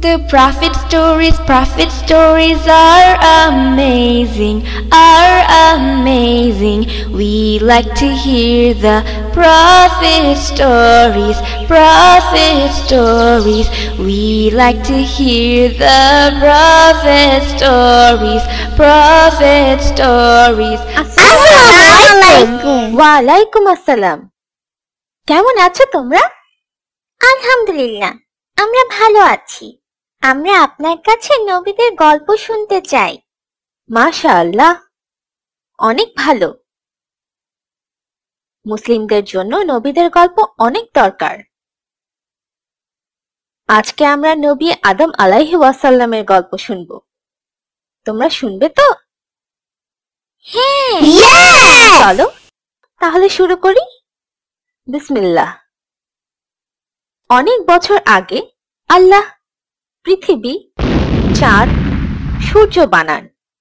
The prophet stories are amazing, are amazing. We like to hear the prophet stories, prophet stories. We like to hear the prophet stories, prophet stories. ওয়ালাইকুম আসসালাম। কেমন আছো তোমরা? আলহামদুলিল্লাহ, আমরা ভালো আছি। আমরা আপনার কাছে নবীদের গল্প শুনতে চাই। মাশাআল্লাহ, অনেক ভালো। মুসলিমদের জন্য নবীদের গল্প অনেক দরকার। আজকে আমরা নবী আদম আলাইহি ওয়াসাল্লামের গল্প শুনব। তোমরা শুনবে তো? হ্যাঁ, চলো তাহলে শুরু করি। বিসমিল্লাহ। অনেক বছর আগে আল্লাহ পৃথিবী, চাঁদ, সূর্য বানান।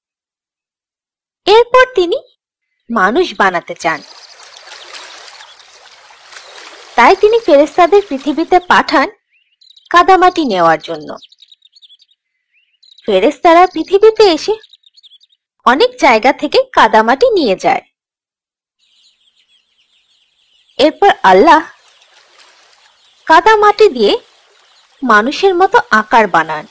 এরপর তিনি মানুষ বানাতে চান। তাই তিনি ফেরেশতাদের পৃথিবীতে পাঠান কাদামাটি নেওয়ার জন্য। ফেরেশতারা পৃথিবীতে এসে অনেক জায়গা থেকে কাদামাটি নিয়ে যায়। এরপর আল্লাহ কাদামাটি দিয়ে মানুষের মতো আকার বানান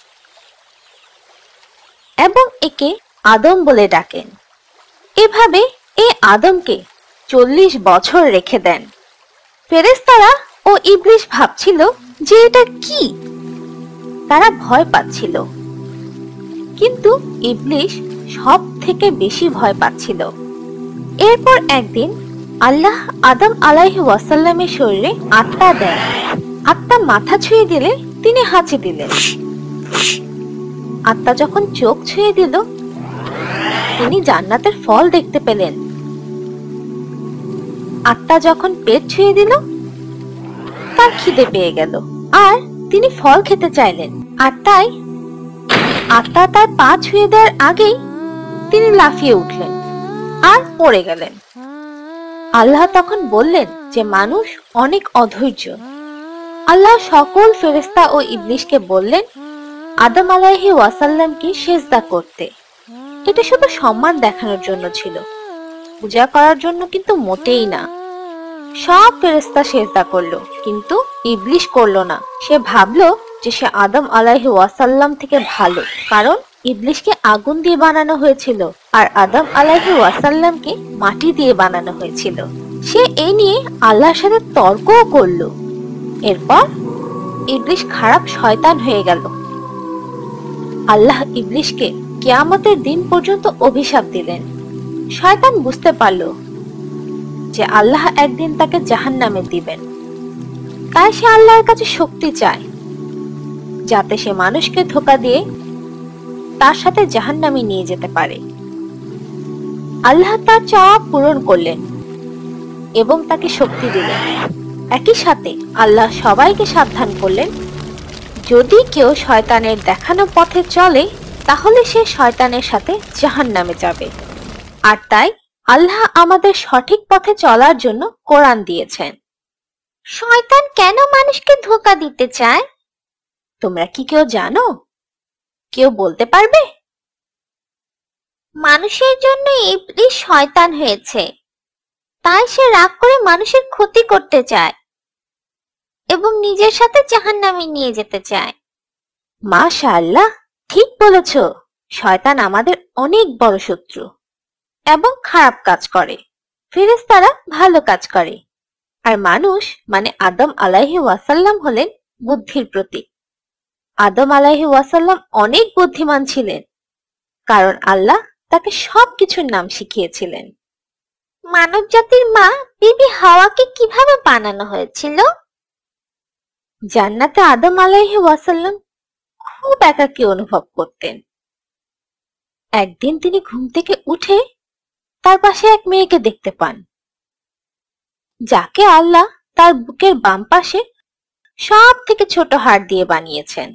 এবং একে আদম বলে ডাকেন। এভাবে এই আদমকে 40 বছর রেখে দেন। ফেরেশতারা ও ইবলিস ভাবছিল যে এটা কি, তারা ভয় পাচ্ছিল। কিন্তু ইবলিস সব থেকে বেশি ভয় পাচ্ছিল। এরপর একদিন আল্লাহ আদম আলাইহি ওয়াসাল্লামের শরীরে আত্মা দেন। আত্মা মাথা ছুঁয়ে দিলে তিনি হাঁচি দিলেন। আত্মা যখন চোখ ছুঁয়ে দিল তিনি জান্নাতের ফল দেখতে পেলেন। আত্মা যখন পেট ছুঁয়ে দিল তার খিদে পেয়ে গেল আর তিনি ফল খেতে চাইলেন। আর তাই আত্মা তার পা ছুঁয়ে দেওয়ার আগেই তিনি লাফিয়ে উঠলেন আর পড়ে গেলেন। আল্লাহ তখন বললেন যে মানুষ অনেক অধৈর্য। আল্লাহ সকল ফেরেশতা ও ইবলিসকে বললেন আদম আলাইহি ওয়াসাল্লামকে সিজদা করতে। এটা শুধু সম্মান দেখানোর জন্য ছিল, পূজা করার জন্য কিন্তু মোটেই না। সব ফেরেশতা সিজদা করলো কিন্তু ইবলিস করলো না। সে ভাবলো যে সে আদম আলাইহি ওয়াসাল্লাম থেকে ভালো, কারণ ইবলিসকে আগুন দিয়ে বানানো হয়েছিল আর আদম আলাইহি ওয়াসাল্লামকে মাটি দিয়ে বানানো হয়েছিল। সে এই নিয়ে আল্লাহর সাথে তর্কও করলো। এরপর ইবলিস খারাপ শয়তান হয়ে গেল। আল্লাহ ইবলিসকে কিয়ামতের দিন পর্যন্ত অভিশাপ দিলেন। শয়তান বুঝতে পারল যে আল্লাহ একদিন তাকে জাহান্নামে দিবেন। তাই সে আল্লাহর কাছে শক্তি চায় যাতে সে মানুষকে ধোঁকা দিয়ে তার সাথে জাহান্নামে নিয়ে যেতে পারে। আল্লাহ তার চাওয়া পূরণ করলেন এবং তাকে শক্তি দিলেন। একই সাথে আল্লাহ সবাইকে সাবধান করলেন, যদি কেউ শয়তানের দেখানো পথে চলে তাহলে সে শয়তানের সাথে জাহান্নামে যাবে। আর তাই আল্লাহ আমাদের সঠিক পথে চলার জন্য কোরআন দিয়েছেন। শয়তান কেন মানুষকে ধোঁকা দিতে চায়? তোমরা কি কেউ জানো? কেউ বলতে পারবে? মানুষের জন্য ইবলিস শয়তান হয়েছে, তাই সে রাগ করে মানুষের ক্ষতি করতে চায় এবং নিজের সাথে জাহান্নামে নিয়ে যেতে চায়। মাশাআল্লাহ, ঠিক বলেছ। শয়তান আমাদের অনেক বড় শত্রু এবং খারাপ কাজ করে, ফেরেশতারা ভালো কাজ করে। আর মানুষ মানে আদম আলাইহি ওয়াসাল্লাম হলেন বুদ্ধির প্রতীক। আদম আলাইহি ওয়াসাল্লাম অনেক বুদ্ধিমান ছিলেন, কারণ আল্লাহ তাকে সবকিছুর নাম শিখিয়েছিলেন। মানব জাতির মা বিবি হাওয়াকে কিভাবে বানানো হয়েছিল? জান্নাতে আদম আলাইহি ওয়াসাল্লাম খুব একাকী অনুভব করতেন। একদিন তিনি ঘুম থেকে উঠে তার পাশে এক মেয়েকে দেখতে পান, যাকে আল্লাহ তার বুকের বাম পাশে সব থেকে ছোট হাড় দিয়ে বানিয়েছেন।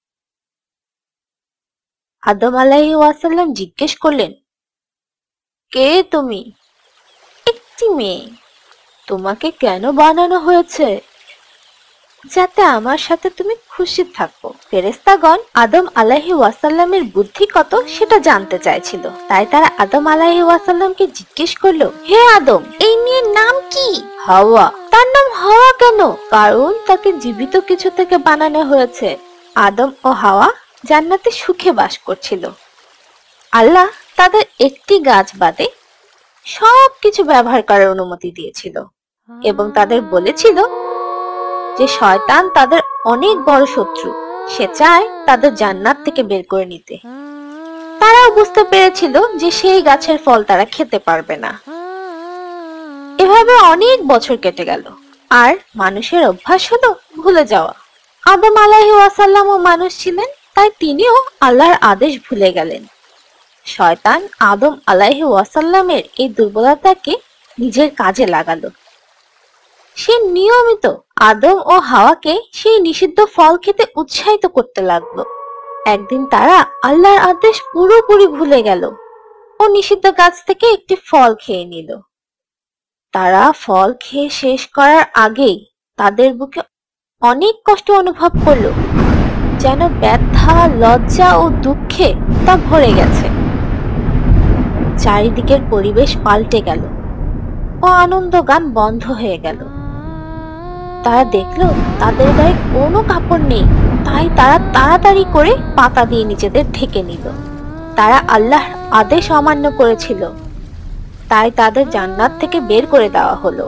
আদম আলাইহি ওয়াসাল্লাম জিজ্ঞেস করলেন, কে তুমি? একটি মেয়ে। তোমাকে কেন বানানো হয়েছে? যাতে আমার সাথে তুমি খুশি থাকো। ফেরেশতাগণ আদম আলাইহিস ওয়াসাল্লামের বুদ্ধি কত সেটা জানতে চাইছিল, তাই তারা আদম আলাইহিস ওয়াসাল্লামকে জিজ্ঞেস করলো, হে আদম, এই মেয়ের নাম কি? হাওয়া। তার নাম হাওয়া কেন? কারণ তাকে জীবিত কিছু থেকে বানানো হয়েছে। আদম ও হাওয়া জান্নাতে সুখে বাস করছিল। আল্লাহ তাদের একটি গাছ বাদে সবকিছু ব্যবহার করার অনুমতি দিয়েছিল এবং তাদের বলেছিল যে শয়তান তাদের অনেক বড় শত্রু, সে চায় তাদের জান্নাত থেকে বের করে নিতে। তারাও বুঝতে পেরেছিল যে সেই গাছের ফল তারা খেতে পারবে না। এভাবে অনেক বছর কেটে গেল, আর মানুষের অভ্যাস হলো ভুলে যাওয়া। আদম আলাইহিস ওয়াসাল্লামও মানুষ ছিলেন, তাই তিনিও আল্লাহর আদেশ ভুলে গেলেন। শয়তান আদম আলাইহিস ওয়াসাল্লামের এই দুর্বলতাকে নিজের কাজে লাগালো। সে নিয়মিত আদম ও হাওয়াকে সেই নিষিদ্ধ ফল খেতে উৎসাহিত করতে লাগলো। একদিন তারা আল্লাহর আদেশ পুরোপুরি ভুলে গেল ও নিষিদ্ধ গাছ থেকে একটি ফল খেয়ে নিল। তারা ফল খেয়ে শেষ করার আগেই তাদের বুকে অনেক কষ্ট অনুভব করলো, যেন ব্যথা, লজ্জা ও দুঃখে তা ভরে গেছে। চারিদিকের পরিবেশ পাল্টে গেল ও আনন্দ গান বন্ধ হয়ে গেল। তারা দেখলো তাদের গায়ে কোনো কাপড় নেই, তাই তারা তাড়াতাড়ি করে পাতা দিয়ে নিজেদের ঢেকে নিল। তারা আল্লাহর আদেশ অমান্য করেছিল, তাই তাদের জান্নাত থেকে বের করে দেওয়া হলো।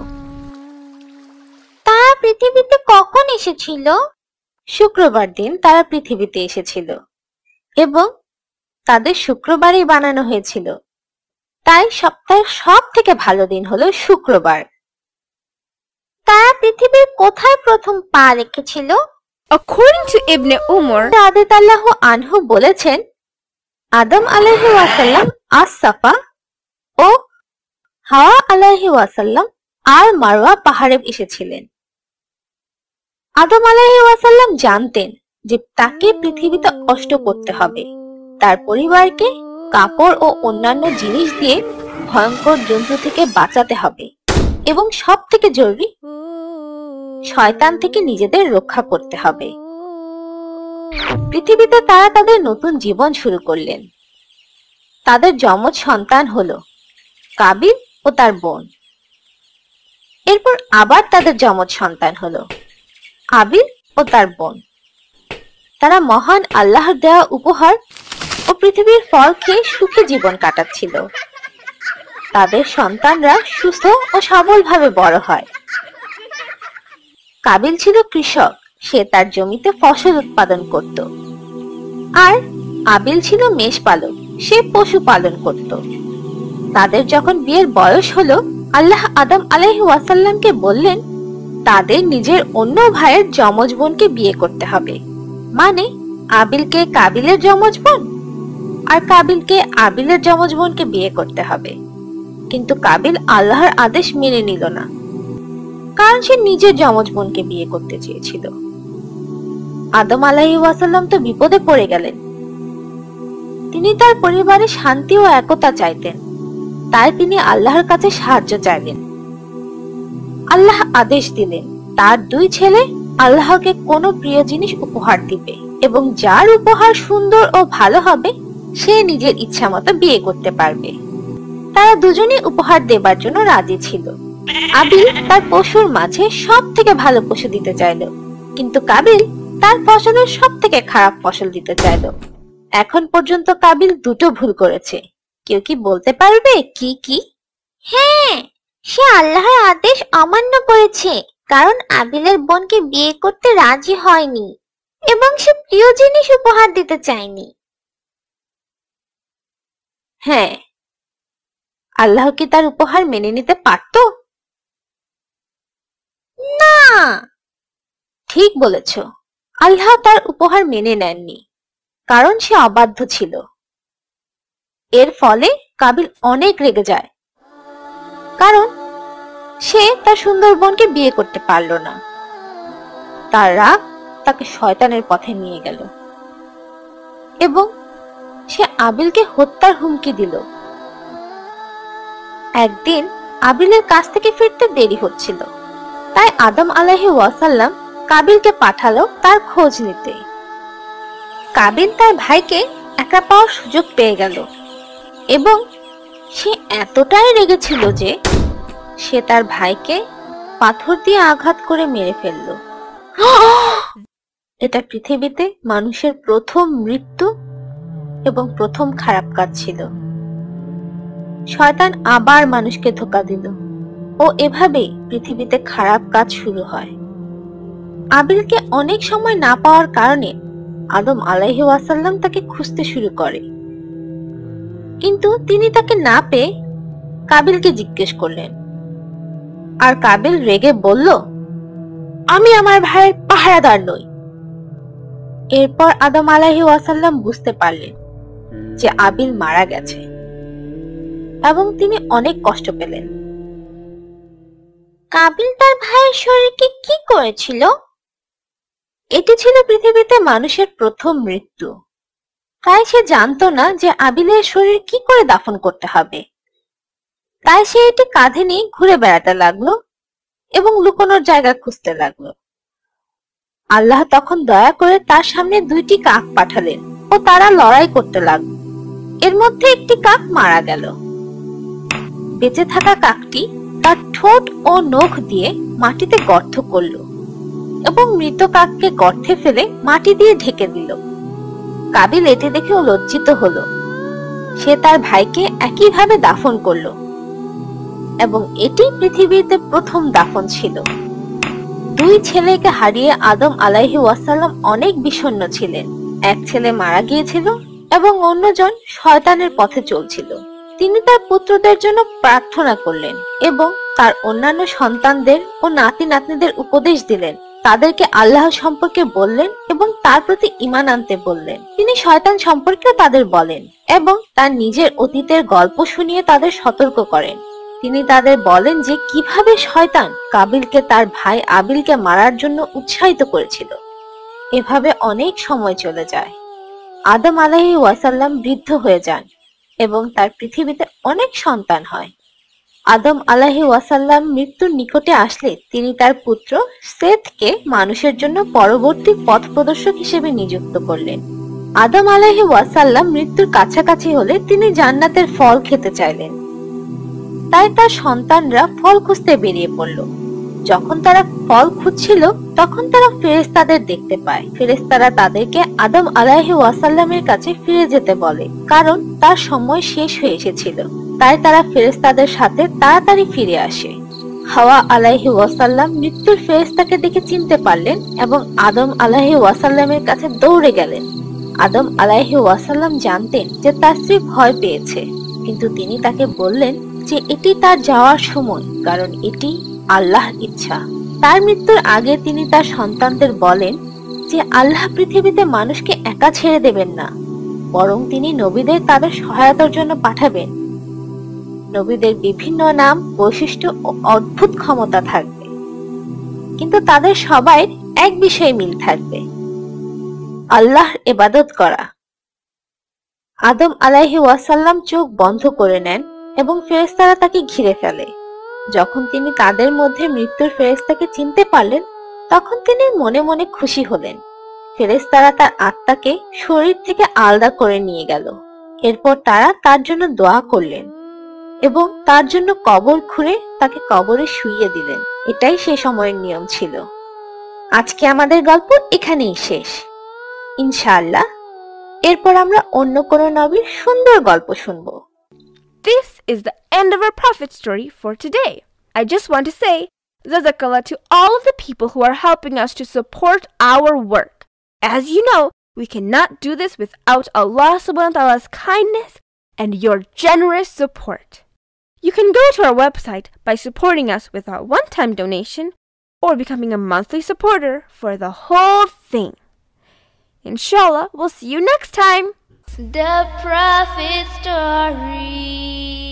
তারা পৃথিবীতে কখন এসেছিল? শুক্রবার দিন তারা পৃথিবীতে এসেছিল এবং তাদের শুক্রবারেই বানানো হয়েছিল, তাই সপ্তাহের সব থেকে ভালো দিন হলো শুক্রবার। তারা পৃথিবীর কোথায় প্রথম পা রেখেছিল? According to Ibn Umar, রাদিয়াল্লাহু আনহু বলেছেন, আদম আলাইহিস ওয়াসাল্লাম আস-সাফা ও হাওয়া আলাইহিস ওয়াসাল্লাম আর মারওয়া পাহাড়ে এসেছিলেন। আদম আলাইহিস ওয়াসাল্লাম জানতেন যে তাকে পৃথিবীতে কষ্ট করতে হবে, তার পরিবারকে কাপড় ও অন্যান্য জিনিস দিয়ে ভয়ঙ্কর জন্তু থেকে বাঁচাতে হবে এবং সব থেকে জরুরি শয়তান থেকে নিজেদের রক্ষা করতে হবে। পৃথিবীতে তারা তাদের নতুন জীবন শুরু করলেন। তাদের যমজ সন্তান হলো কাবিল ও তার বোন। এরপর আবার তাদের যমজ সন্তান হলো হাবিল ও তার বোন। তারা মহান আল্লাহর দেওয়া উপহার ও পৃথিবীর ফল খেয়ে সুখে জীবন কাটাচ্ছিল। তাদের সন্তানরা সুস্থ ও সবলভাবে বড় হয়। কাবিল ছিল কৃষক, সে তার জমিতে ফসল উৎপাদন করত। আর আবিল ছিল মেষপালক, সে পশু পালন করত। তাদের যখন বিয়ের বয়স হলো, আল্লাহ আদম আলাইহিস ওয়াসাল্লামকে বললেন তাদের নিজের অন্য ভাইয়ের যমজ বোনকে বিয়ে করতে হবে, মানে আবিলকে কাবিলের যমজ বোন আর কাবিলকে আবিলের যমজ বোনকে বিয়ে করতে হবে। কিন্তু কাবিল আল্লাহর আদেশ মেনে নিল না, কারণ সে নিজের যমজ বোনকে বিয়ে করতে চেয়েছিল। আদম আলাইহিস ওয়াসাল্লাম তো বিপদে পড়ে গেলেন। তিনি তার পরিবারে শান্তি ও একতা চাইতেন, তাই তিনি আল্লাহর কাছে সাহায্য চাইলেন। আল্লাহ আদেশ দিলেন তার দুই ছেলে আল্লাহকে কোনো প্রিয় জিনিস উপহার দিবে এবং যার উপহার সুন্দর ও ভালো হবে সে নিজের ইচ্ছা মতো বিয়ে করতে পারবে। তারা দুজনেই উপহার দেবার জন্য রাজি ছিল। আবিল তার পশুর মাঝে সব থেকে ভালো পশু দিতে চাইল, কিন্তু কাবিল তার ফসলের সব থেকে খারাপ ফসল দিতে চাইল। এখন পর্যন্ত কাবিল দুটো ভুল করেছে। কেউ কি বলতে পারবে কি কি? হ্যাঁ, সে আল্লাহর আদেশ অমান্য করেছে, কারণ আবিলের বোনকে বিয়ে করতে রাজি হয়নি এবং সে প্রিয় জিনিস উপহার দিতে চায়নি। হ্যাঁ, আল্লাহ কি তার উপহার মেনে নিতে পারত? না। ঠিক বলেছ, আল্লাহ তার উপহার মেনে নেননি, কারণ সে অবাধ্য ছিল। এর ফলে কাবিল অনেক রেগে যায়, কারণ সে তার সুন্দর বোনকে বিয়ে করতে পারল না। তার রাগ তাকে শয়তানের পথে নিয়ে গেল এবং সে আবিলকে হত্যার হুমকি দিল। একদিন আবিলের কাছ থেকে ফিরতে দেরি হচ্ছিল, তাই আদম আলাইহিস ওয়াসাল্লাম কাবিলকে পাঠালো তার খোঁজ নিতে। কাবিল তার ভাইকে একা পাওয়ার সুযোগ পেয়ে গেল এবং সে এতটাই রেগেছিল যে সে তার ভাইকে পাথর দিয়ে আঘাত করে মেরে ফেলল। এটা পৃথিবীতে মানুষের প্রথম মৃত্যু এবং প্রথম খারাপ কাজ ছিল। শয়তান আবার মানুষকে ধোঁকা দিল ও এভাবেই পৃথিবীতে খারাপ কাজ শুরু হয়। আবিলকে অনেক সময় না পাওয়ার কারণে আদম আলাইহি ওয়াসাল্লাম তাকে খুঁজতে শুরু করে, কিন্তু তিনি তাকে না পেয়ে কাবিলকে জিজ্ঞেস করলেন। আর কাবিল রেগে বলল, আমি আমার ভাইয়ের পাহারাদার নই। এরপর আদম আলাইহি ওয়াসাল্লাম বুঝতে পারলেন যে আবিল মারা গেছে এবং তিনি অনেক কষ্ট পেলেন। কাবিল তার ভাইয়ের শরীরকে কি করেছিল? এটি ছিল পৃথিবীতে মানুষের প্রথম মৃত্যু। তাই সে জানতো না যে আবিলের শরীর কি করে দাফন করতে হবে। তাই সে এটি কাঁধে নিয়ে ঘুরে বেড়াতে লাগলো এবং লুকোনোর জায়গা খুঁজতে লাগলো। আল্লাহ তখন দয়া করে তার সামনে 2টি কাক পাঠালেন ও তারা লড়াই করতে লাগলো। এর মধ্যে একটি কাক মারা গেল। বেঁচে থাকা কাকটি তার ঠোঁট ও নখ দিয়ে মাটিতে গর্ত করলো এবং মৃত কাককে গর্তে ফেলে মাটি দিয়ে ঢেকে দিল। কাবিল এটি দেখেও লজ্জিত হলো। সে তার ভাইকে একইভাবে দাফন করলো এবং এটি পৃথিবীতে প্রথম দাফন ছিল। 2 ছেলেকে হারিয়ে আদম আলাইহি ওয়াসাল্লাম অনেক বিষণ্ণ ছিলেন। এক ছেলে মারা গিয়েছিল এবং অন্যজন শয়তানের পথে চলছিল। তিনি তার পুত্রদের জন্য প্রার্থনা করলেন এবং তার অন্যান্য সন্তানদের ও নাতি নাতনিদের উপদেশ দিলেন। তাদেরকে আল্লাহ সম্পর্কে বললেন এবং তার প্রতি ঈমান আনতে বললেন। তিনি শয়তান সম্পর্কেও তাদের বলেন এবং তার নিজের অতীতের গল্প শুনিয়ে তাদের সতর্ক করেন। তিনি তাদের বলেন যে কিভাবে শয়তান কাবিলকে তার ভাই আবিলকে মারার জন্য উৎসাহিত করেছিল। এভাবে অনেক সময় চলে যায়। আদম আলাইহি ওয়াসাল্লাম বৃদ্ধ হয়ে যান এবং তার পৃথিবীতে অনেক সন্তান হয়। আদম আলাইহি ওয়াসাল্লাম মৃত্যুর নিকটে আসলে তিনি তার পুত্র সেথকে মানুষের জন্য পরবর্তী পথ প্রদর্শক হিসেবে নিযুক্ত করলেন। আদম আলাইহি ওয়াসাল্লাম মৃত্যুর কাছাকাছি হলে তিনি জান্নাতের ফল খেতে চাইলেন। তাই তার সন্তানরা ফল খুঁজতে বেরিয়ে পড়ল। যখন তারা ফল খুঁজছিল তখন তারা ফেরেশতাদের দেখতে পায়। ফেরেশতারা তাদেরকে আদম আলাইহি ওয়াসাল্লামের কাছে ফিরে যেতে বলে, কারণ তার সময় শেষ হয়ে এসেছিল। তাই তারা ফেরেশতাদের সাথে তাড়াতাড়ি ফিরে আসে। হাওয়া আলাইহি ওয়াসাল্লাম মৃত্যুর ফেরেশতাকে দেখে চিনতে পারলেন এবং আদম আলাইহি ওয়াসাল্লামের কাছে দৌড়ে গেলেন। আদম আলাইহি ওয়াসাল্লাম জানতেন যে তার স্ত্রী ভয় পেয়েছে, কিন্তু তিনি তাকে বললেন যে এটি তার যাওয়ার সময়, কারণ এটি আল্লাহর ইচ্ছা। তার মৃত্যুর আগে তিনি তার সন্তানদের বলেন যে আল্লাহ পৃথিবীতে মানুষকে একা ছেড়ে দেবেন না, বরং তিনি নবীদের তাদের সহায়তার জন্য পাঠাবেন। নবীদের বিভিন্ন নাম, বৈশিষ্ট্য ও অদ্ভুত ক্ষমতা থাকবে, কিন্তু তাদের সবাই এক বিষয়ে মিল থাকবে, আল্লাহর ইবাদত করা। আদম আলাইহি ওয়াসাল্লাম চোখ বন্ধ করে নেন এবং ফেরেশতারা তাকে ঘিরে ফেলে। যখন তিনি তাদের মধ্যে মৃত্যুর ফেরেশতাকে চিনতে পারলেন তখন তিনি মনে মনে খুশি হলেন। ফেরেশতারা তার আত্মাকে শরীর থেকে আলাদা করে নিয়ে গেল। এরপর তারা তার জন্য দোয়া করলেন এবং তার জন্য কবর খুঁড়ে তাকে কবরে শুইয়ে দিলেন। এটাই সে সময়ের নিয়ম ছিল। আজকে আমাদের গল্প এখানেই শেষ। ইনশাআল্লাহ এরপর আমরা অন্য কোনো নবীর সুন্দর গল্প শুনবো। This is the end of our prophet story for today. I just want to say Jazakallah to all of the people who are helping us to support our work. As you know, we cannot do this without Allah subhanahu wa ta'ala's kindness and your generous support. You can go to our website by supporting us with a one-time donation or becoming a monthly supporter for the whole thing. Inshallah, we'll see you next time. The Prophet Story.